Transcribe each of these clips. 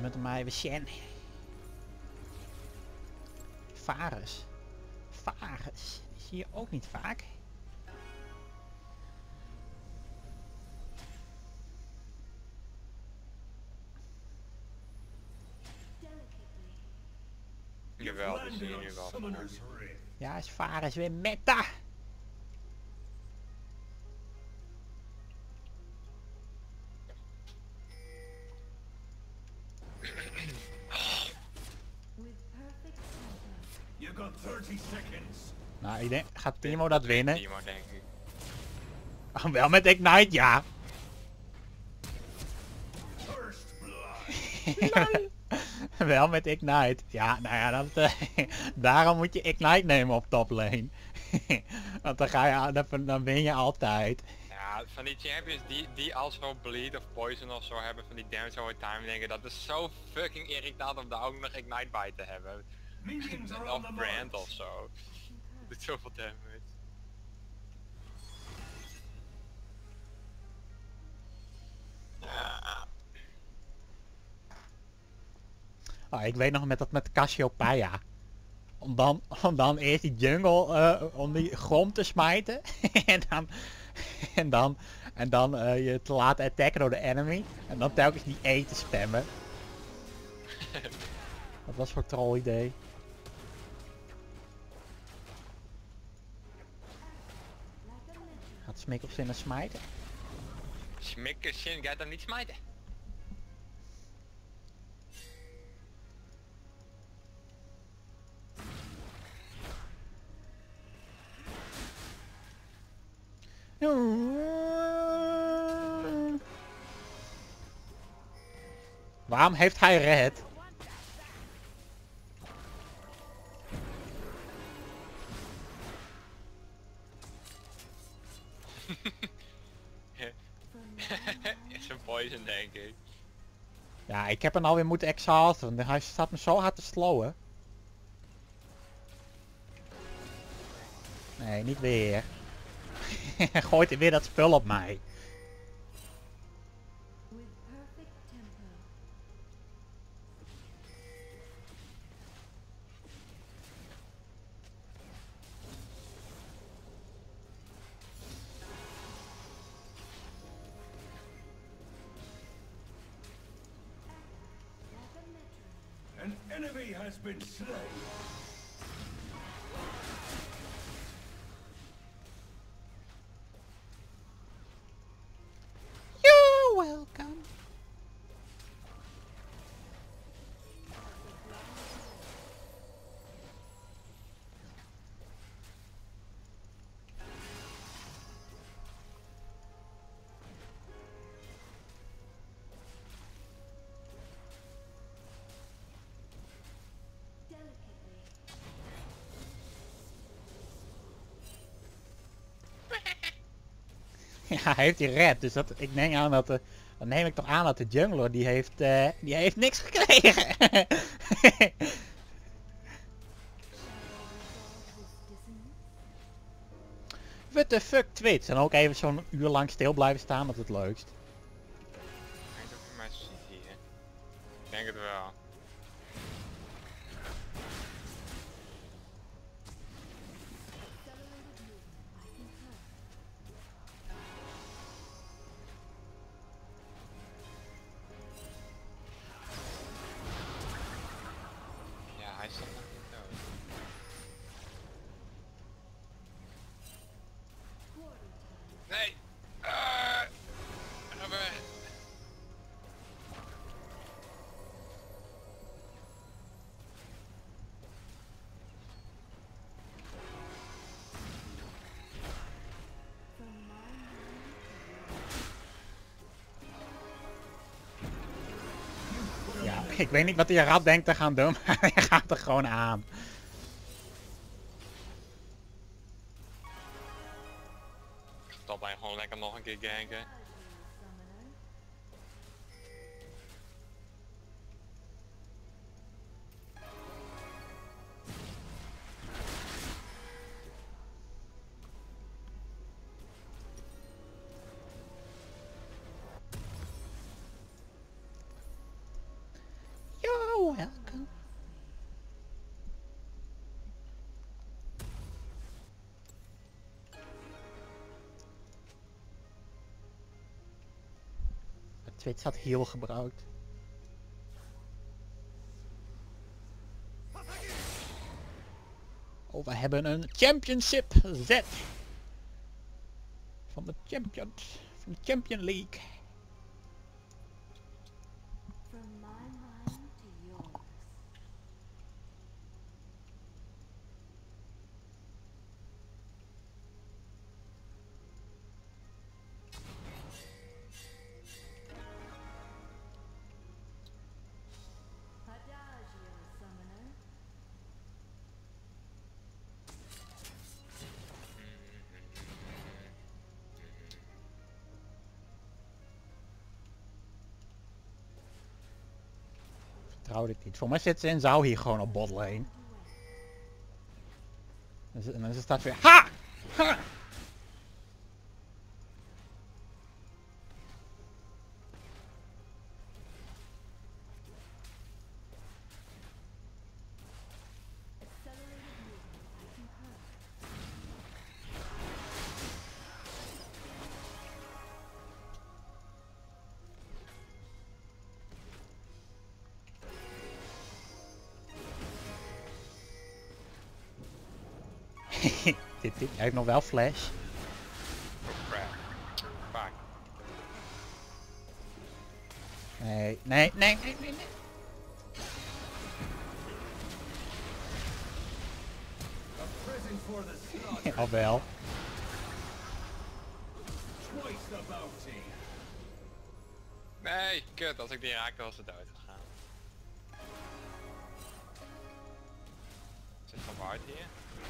met mij even Shen. Varus. Varus. Die zie je ook niet vaak. Jawel, die zie je nu wel. Ja, is Varus weer meta. You got 30 seconds. Nou, ik denk, gaat Timo dat winnen? Timo, denk ik. Oh, wel met Ignite, ja. First blood. Wel met Ignite. Ja, nou ja, dat, daarom moet je Ignite nemen op top lane. Want dan, dan win je altijd. Ja, van die champions die als zo bleed of poison of zo hebben, van die damage over time dingen, dat is zo fucking irritant om daar ook nog Ignite bij te hebben. Minions are on Of the brand march. of zo. Doet zoveel damage. Ja. Oh, ik weet nog met dat met Cassiopeia. Om dan eerst die jungle, om die grond te smijten. en dan je te laten attacken door de enemy. En dan telkens die E te spammen. Wat was voor troll idee? Gaat Smikkelszinnen smijten? Smikkershin gaat hem niet smijten. Waarom heeft hij red? Is een poison, denk ik. Ja, ik heb hem alweer moeten exhausten, want hij staat me zo hard te slowen. Nee, niet weer. Gooit hij weer dat spul op mij. An enemy has been slain. You're welcome. Ja, hij heeft die red, dus dat, ik neem aan dat dan neem ik toch aan dat de jungler die heeft niks gekregen. What the fuck Twitch? En ook even zo'n uur lang stil blijven staan, dat is het leukst. Ik denk dat hij mij ziet hier. Ik denk het wel. Ja, hij staat nog niet dood. Nee! Ga weg! Ja, ik weet niet wat die rat denkt te gaan doen, maar hij gaat er gewoon aan. Top lane gewoon lekker nog een keer ganken. welcome. Twitch had heal gebruikt. Oh, we hebben een championship Z. Van de Champions. Van de Champion League. From my mind to yours. Adagio, summoner. Vertrouw dit niet. Voor mij zit ze in Zou hier gewoon op botlane. En dan staat weer ha! Ha! Accelerated movement. I concur. Dit, hij heeft nog wel flash. Oh crap. Fuck. Nee, nee, nee, nee, nee, nee. A present for the slaughter. Al wel. Twice the bounty. Nee, kut. Als ik die raakte was het dood gegaan. Zit van Bart hier?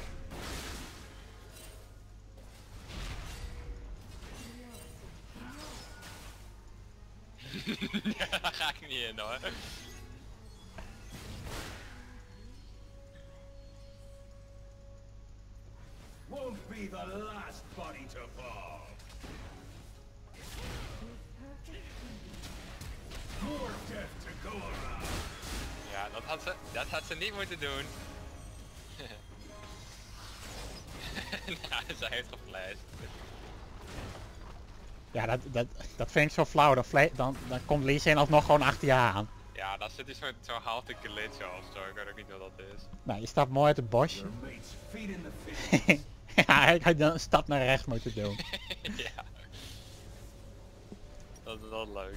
Ja, daar ga ik niet in hoor. Won't be the last body to fall. More death to go around. Ja, dat had ze niet moeten doen. Nou, ze heeft geflasht. Ja, dat vind ik zo flauw. Dan komt Lee Sin alsnog gewoon achter je aan. Ja, dan zit hij zo half te glitchen of zo. Ik weet ook niet wat dat is. Nou, je staat mooi uit het bosje. Your mate's feet in the fish. Ja, hij had dan een stap naar rechts moeten doen. Ja. Dat is wel leuk.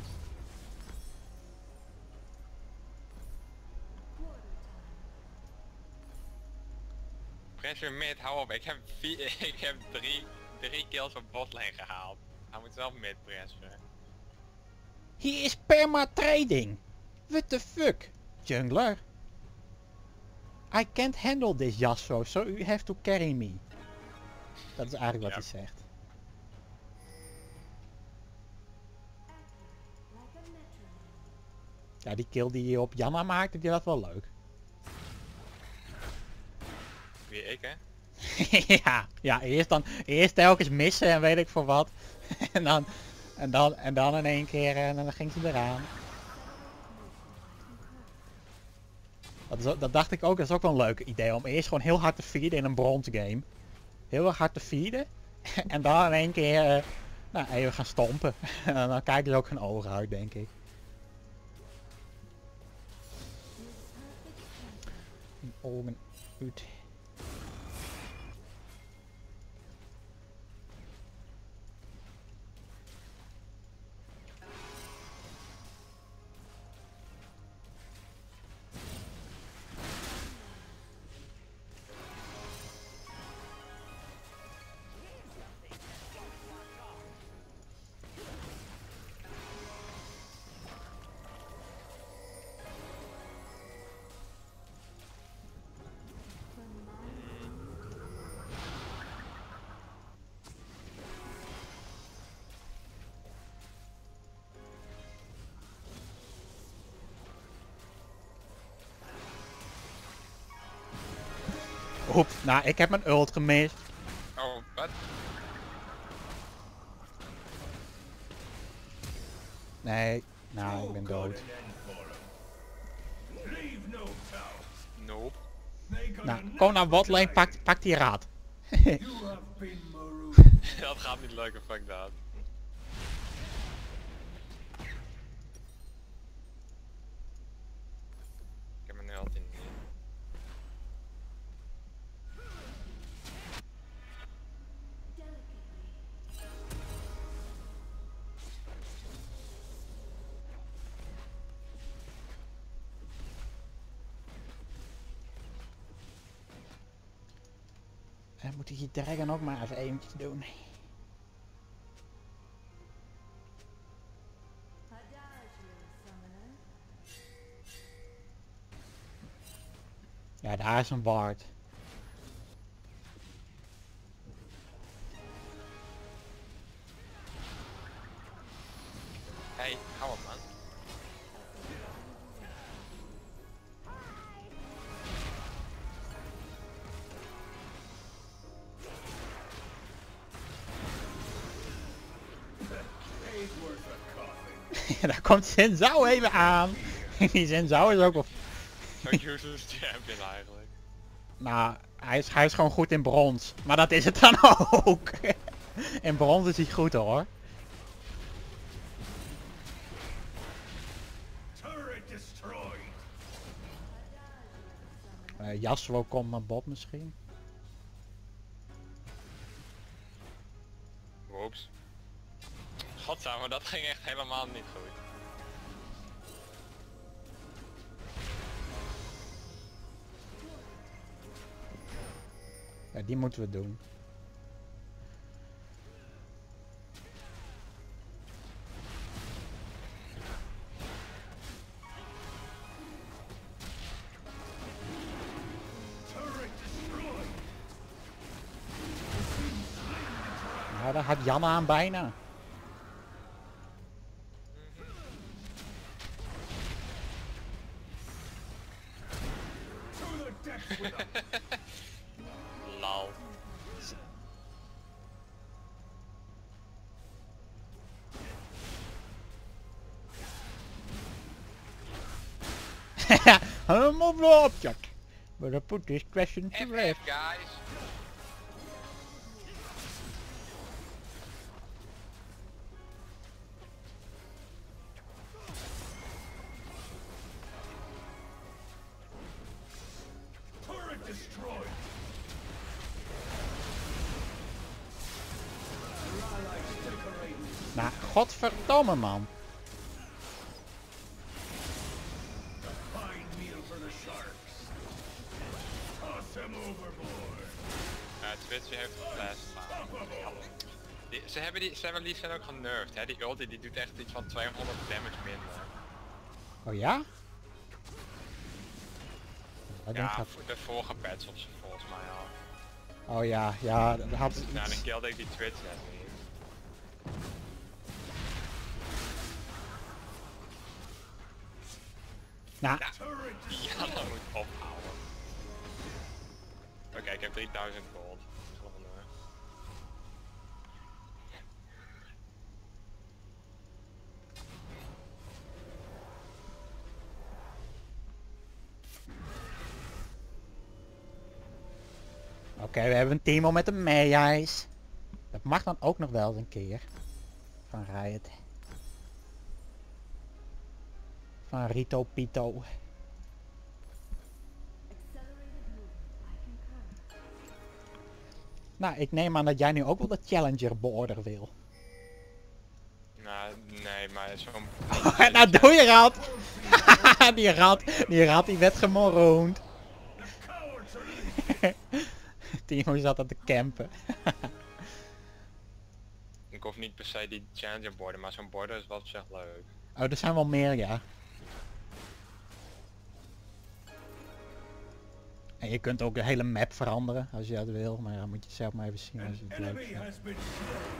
Pressure mid, hou op. Ik heb drie kills op botlane gehaald. Hij moet zelf mid pressen. He is perma trading. What the fuck, jungler? I can't handle this Yasuo, so you have to carry me. Dat is eigenlijk wat hij zegt. Like a metronome. Ja, die kill die je op Janna maakte, die was wel leuk. Wie ik hè? ja, eerst telkens missen en weet ik voor wat. en dan in één keer en dan ging ze eraan. Dat dacht ik ook, dat is ook wel een leuk idee om eerst gewoon heel hard te feeden in een bronze game. Heel erg hard te feeden. En dan in één keer nou, even gaan stompen. En dan kijken ze ook geen ogen uit, denk ik. Ogen uit. Oep, nou ik heb mijn ult gemist. Oh, wat? Nee, nou ik ben dood. Good an end for him. Leave no doubts. Nope. They got Nou, a kom naar knack botlane, tonight. pak die raad. You have been marooned. Dat gaat niet lukken, fuck dat. Ik heb me nu altijd niet. Dan moet ik die dragon ook maar even eventjes doen. Adagio, summoner. Ja, daar is een ward. Hey, hou op man. Ain't worth a coffin. Daar komt Senzou even aan. Die Senzou is ook wel... Zo'n useless champion eigenlijk. Nou, hij is gewoon goed in brons. Maar dat is het dan ook. In brons is hij goed hoor. Turret destroyed. Yasuo komt naar bot misschien. Whoops. Godsamme, dat ging echt helemaal niet goed. Ja, die moeten we doen. Turret destroyed. Nou, daar had Janne aan bijna. To the depths with a Lal. I'm of the object. But I put this question to FF rest. guys. turret destroyed. Your allies decorated. Nou, godverdomme man. Fine meal for the sharks. Toss them overboard. Twitch heeft flash. Ze hebben die zijn ook genervd, hè. Die ulti die doet echt iets van 200 damage minder. Oh ja? Dat ding Ja, gaat... de vorige patch of ze volgens mij al. Oh ja, ja, dat had... Nou, dan killde ik die Twitch net niet. Nou, Turret Ja, dat moet ophouden. Oké, ik heb 3000 gold. Volgende. oké, we hebben een Timo met een Mei-ijs. Dat mag dan ook nog wel eens een keer. Van Riot. Van Rito Pito. Accelerated movement. I concur. Nou, ik neem aan dat jij nu ook wel de Challenger border wil. Nou, nee, maar zo'n... Nou doe je rat! die rat die werd gemoroond. cowards are Timo zat aan te campen. Ik hoef niet per se die challenger borden, maar zo'n border is wel op zich leuk. Oh, er zijn wel meer, ja. En je kunt ook de hele map veranderen als je dat wil, maar dan moet je het zelf maar even zien als je An het leuk enemy vindt. has been slain.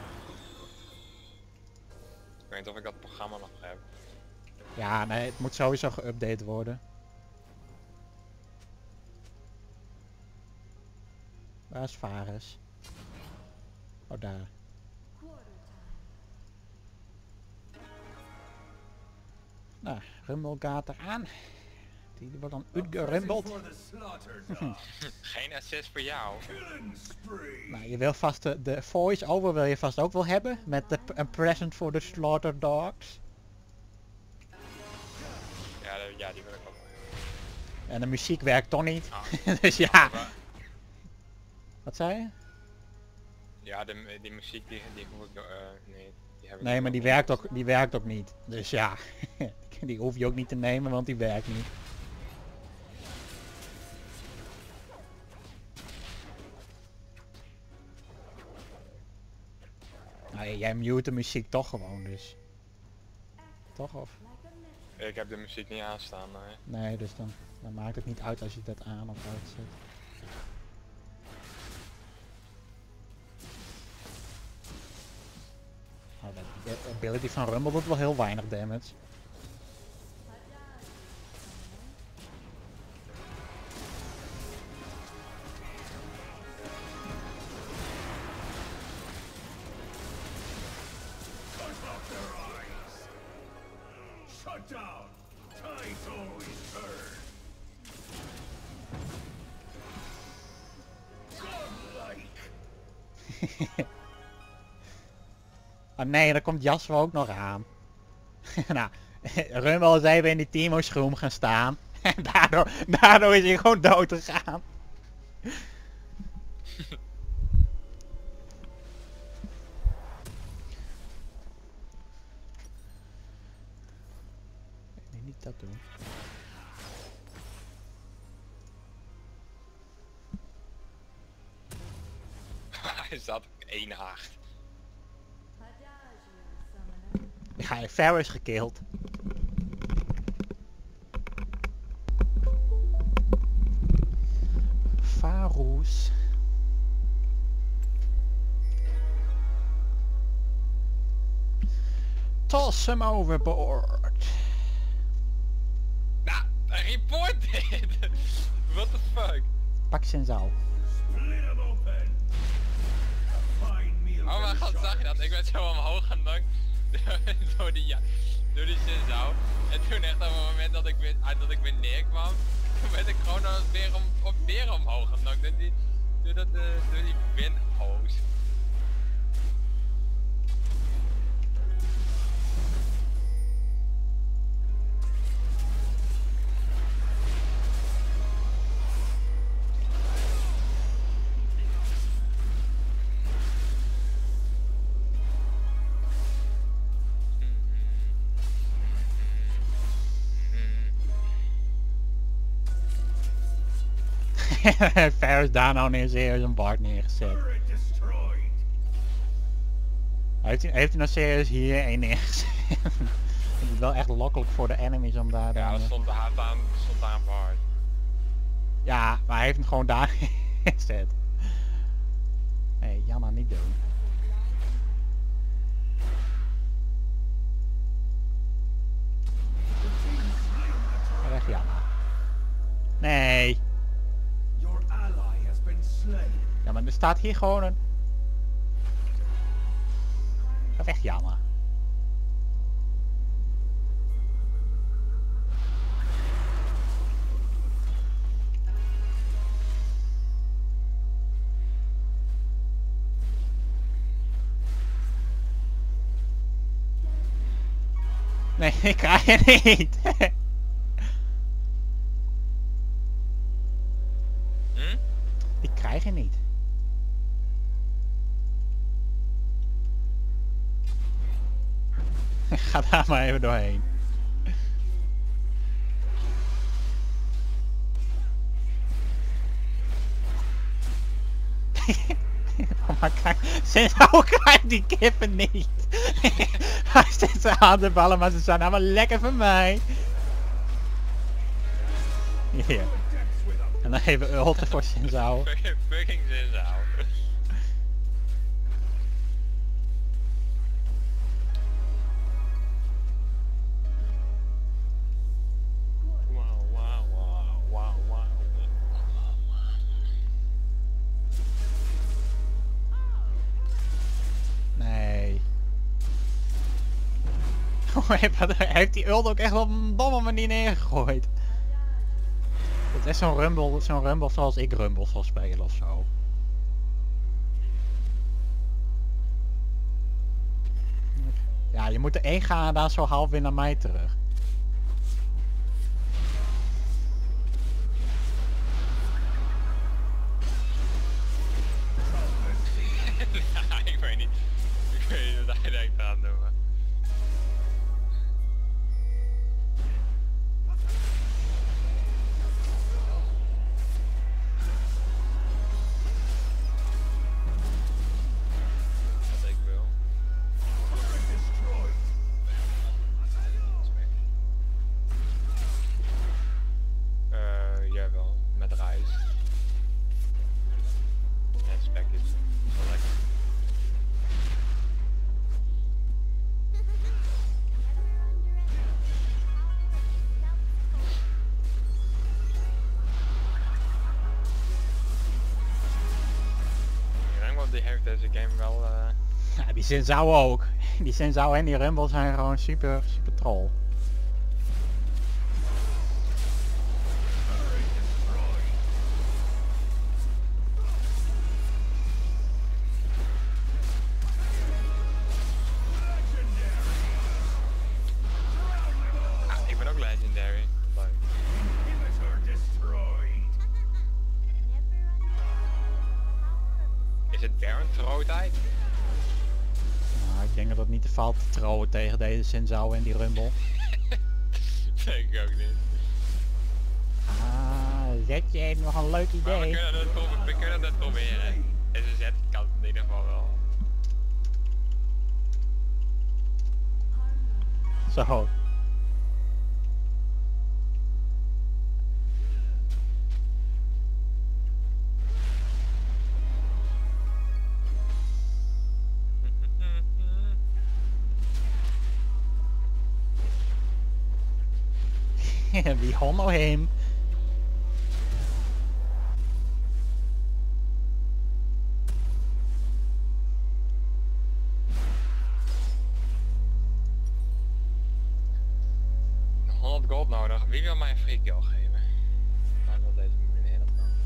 Ik weet niet of ik dat programma nog heb. Ja, nee, het moet sowieso geüpdate worden. Waar is Varus? Oh, daar. Quarter time. Nou, Rumblegaat eraan. Die wordt dan A present uitgerumbeld. for the slaughter dog. Geen assist voor jou. Killing spree. Nou, je wil vast de voice-over wil je vast ook wel hebben. Met een present for the slaughter dogs. Ja, die wil ik ook wel hebben. En de muziek werkt toch niet. Ah. Dus ja. Maar- Wat zei je? Ja, die muziek die hoef ik nee. Die heb ik Nee, ook maar nog die werkt ook niet. Dus ja. Die hoef je ook niet te nemen, want die werkt niet. Nou, jij mute de muziek toch gewoon, dus. Toch of? Ik heb de muziek niet aanstaan, nee. Nee, dus dan maakt het niet uit als je dat aan of uitzet. Oh, de ability van Rumble doet wel heel weinig damage. Cut off their eyes. Shut down. Tides always turn. Godlike. Ah nee, daar komt Jasper ook nog aan. Nou, Rumble is even in die Timo's room gaan staan. En daardoor is hij gewoon dood gegaan. Nee, niet dat doen. Hij zat op 1-8. Adagio, summoner. Ja, Pharaoh is gekild. Varus. Toss hem overboard. Nou, report dit! What the fuck? Pak zijn zaal. Split them open. A fine meal Oh for mijn the god, zag je dat? Ik werd zo omhoog genokt door die Shinzao. En toen echt op het moment dat ik weer neerkwam, toen werd ik gewoon weer omhoog genokt. En door die windhoos. Ferris daar nou serieus een bard neergezet. turret destroyed. Heeft hij nou serieus hier een neergezet? Het is wel echt lokkelijk voor de enemies om daar Ja, dan... dat stond daar een bar. Ja, maar hij heeft hem gewoon daar neergezet. Hé, Janna, niet doen. Weg, Janna. Nee. Your ally has been slain. Ja, maar er staat hier gewoon een... Ga weg, Janna. Nee, ik krijg je niet. Hm? Ik krijg je niet. Ga daar maar even doorheen. Oh, maar kijk, sinds hoe krijgt die kippen niet? Hij zit zijn handen ballen, maar ze zijn allemaal lekker voor mij. Hier. Depths with a En dan even ulten voor Shinzao. Fucking Shinzao. Nee. Oh, hij heeft die ult ook echt op een domme manier neergegooid. Het is zo'n rumble zoals ik rumble zal spelen of zo. Ja, je moet er één gaan en dan zo half weer naar mij terug. Ja, ik weet niet. Ik weet niet wat hij denkt aan doen. Maar. Wat ik wil. Jawel, met rijst. En spek is wel lekker. Ik denk wel die heeft deze game wel Ja, die Sinzao ook. Die Sinzao en die rumble zijn gewoon super troll. ik ben ook legendary. Leuk. Is het Baron throw-tijd? Nou, ik denk dat het niet te valt te trouwen tegen deze Sinzao en die rumble. Denk ik ook niet. Zetje heeft nog een leuk Maar idee. we kunnen het proberen. Deze zet kan het in ieder geval wel. Zo. We honor him. Nog 100 gold nodig. Wie wil mij een free kill geven? Maar wil deze meneer dat dan?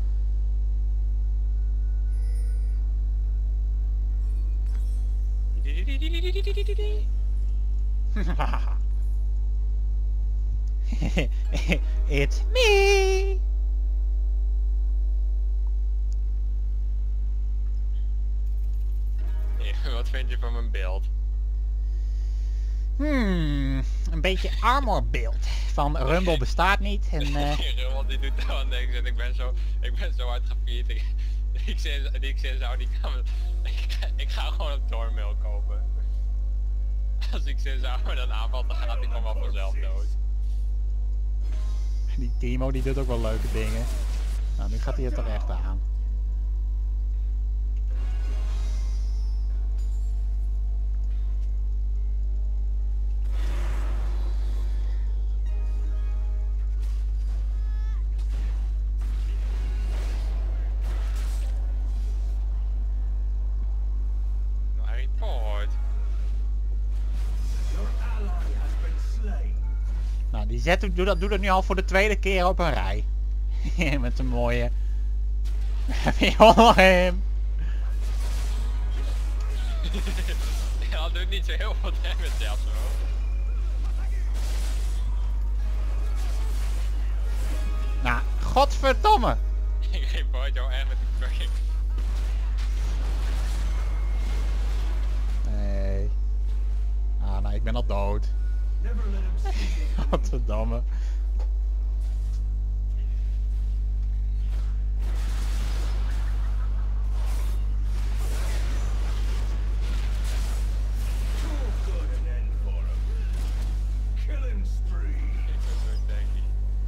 It's me. Wat vind je van mijn beeld? Een beetje armor build. Van Rumble bestaat niet en Rummel die doet dan niks en ik ben zo hard gevierd. Ik ga gewoon een Thornmail kopen. Als ik Sinzao dan aanval, dan gaat hij gewoon wel vanzelf dood. die Timo die doet ook wel leuke dingen. Nou, nu gaat hij er terecht aan. Nou, hij report. Your ally has been slain. Nou, die zet doet dat nu al voor de tweede keer op een rij. Met een mooie. We honor him. Ja, dat doet niet zo heel veel damage zelfs hoor. Nou, godverdomme. Ik report jou echt met die fucking... Nee. Ah, nou, ik ben al dood. Never let him see you. Godverdomme. Too good an end for him. Killing spree. Ik ben zo tanky.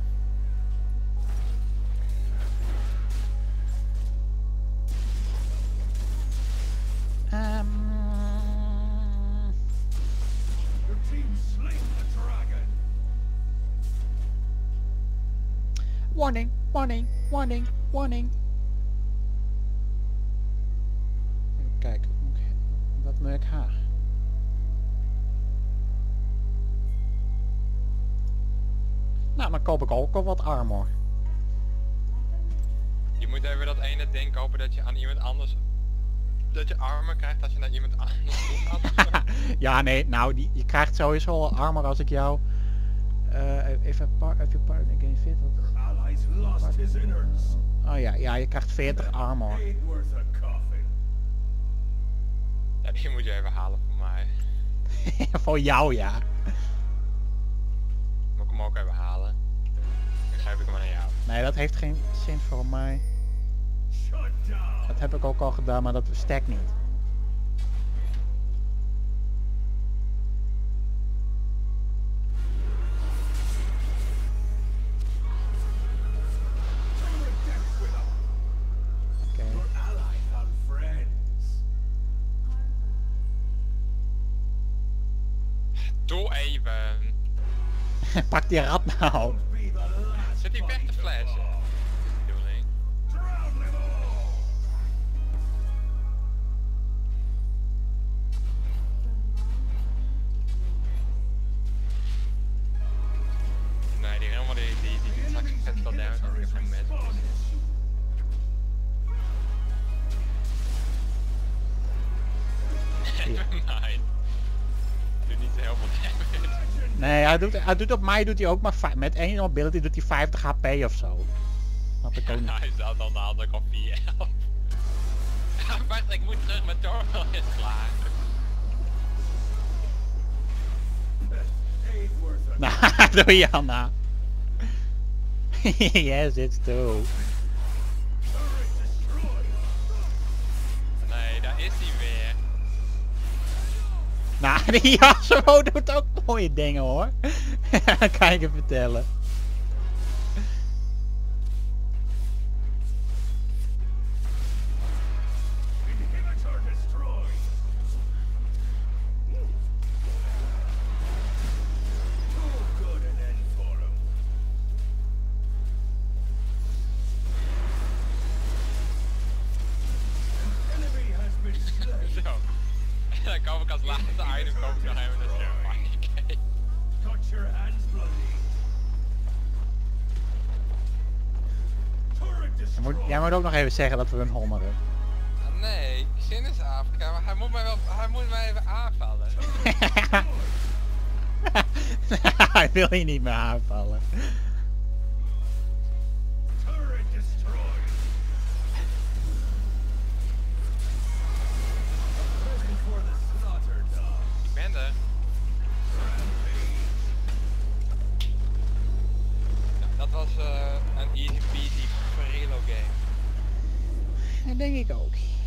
Your team slain the dragon. Warning, warning, warning, warning. Even kijken, wat moet ik haar? Nou, dan koop ik ook al wat armor. moet even dat ene ding kopen dat je aan iemand anders... Dat je armor krijgt als je naar iemand anders toe gaat of zo. Ja, nee, nou, je krijgt sowieso al armor als ik jou... even pardon again fit. Your allies lost his innards. Oh ja, je krijgt 40 armor. Ain't worth a coffin. Ja, die moet je even halen voor mij. Voor jou, ja. Moet ik hem ook even halen? Dan geef ik hem aan jou. Nee, dat heeft geen zin voor mij. Shut down. Dat heb ik ook al gedaan, maar dat stekt niet. Oké. Your allies have friends. Doe even. Pak die rat nou. Be the last Zit die weg te fight of flashen? all. Bedoeling. Drown them all. Nee, die helemaal die straks vet wel down. Ik heb geen met. Nevermind. Doe niet heel veel damage. Nee, hij doet op mij doet hij ook maar met één ability doet hij 50 HP of zo. Snap ik ook niet. Hij zat al namelijk op 411. Wacht, ik moet terug, mijn doorbel is klaar. Ain't worth a Nou, doe Janna. Yes, it's true. turret destroyed. Nee, daar is hij weer. Nou, die Yasuo doet ook mooie dingen hoor. Kan ik je vertellen. Inhibitor destroyed. Too good an end for him. An enemy has been slain. Zo. En dan kom ik als laatste item kom ik nog even naar Survivor. Got your hands bloody. Turret destroyed. Jij moet ook nog even zeggen dat we hun hommeren. Nee, Xin is Afrika, maar hij moet mij even aanvallen. Hij wil je niet meer aanvallen. Turret destroyed. Ready for the slaughter dog. Ik ben er. Ja, dat was een easy peasy Ferrilo game. Dat denk ik ook.